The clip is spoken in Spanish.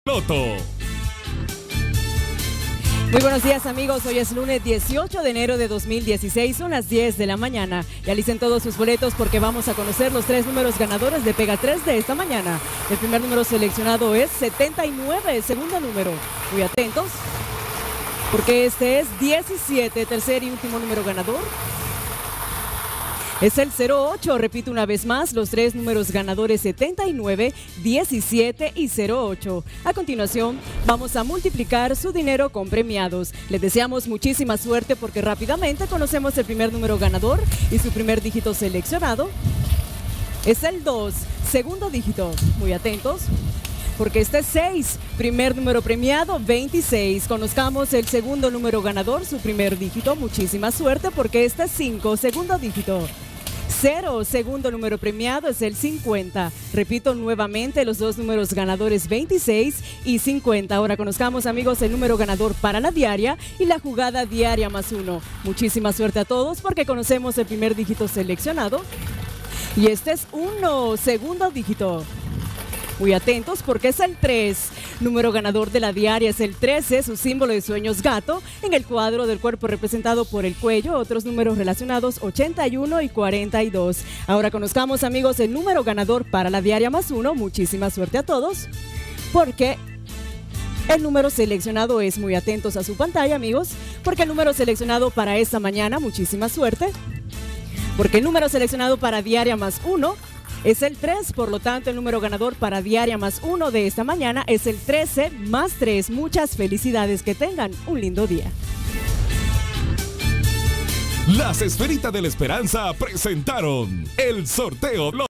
Loto. Muy buenos días, amigos. Hoy es lunes 18 de enero de 2016, son las 10 de la mañana. Y alicen todos sus boletos porque vamos a conocer los 3 números ganadores de Pega 3 de esta mañana. El primer número seleccionado es 79, el segundo número. Muy atentos porque este es 17, tercer y último número ganador. Es el 08, repito una vez más, los 3 números ganadores 79, 17 y 08. A continuación, vamos a multiplicar su dinero con premiados. Les deseamos muchísima suerte porque rápidamente conocemos el primer número ganador y su primer dígito seleccionado. Es el 2, segundo dígito. Muy atentos porque este es 6, primer número premiado 26. Conozcamos el segundo número ganador, su primer dígito. Muchísima suerte porque este es 5, segundo dígito. 0, segundo número premiado es el 50. Repito nuevamente los 2 números ganadores 26 y 50. Ahora conozcamos, amigos, el número ganador para la diaria y la jugada diaria más 1. Muchísima suerte a todos porque conocemos el primer dígito seleccionado. Y este es 1, segundo dígito. Muy atentos porque es el 3. Número ganador de la diaria es el 13, su símbolo de sueños gato. En el cuadro del cuerpo representado por el cuello, otros números relacionados 81 y 42. Ahora conozcamos, amigos, el número ganador para la diaria más 1. Muchísima suerte a todos porque el número seleccionado es, muy atentos a su pantalla, amigos, porque el número seleccionado para esta mañana, muchísima suerte, porque el número seleccionado para diaria más 1 es el 3, por lo tanto el número ganador para diaria más 1 de esta mañana es el 13 más 3. Muchas felicidades, que tengan un lindo día. Las Esferitas de la Esperanza presentaron el sorteo Loto.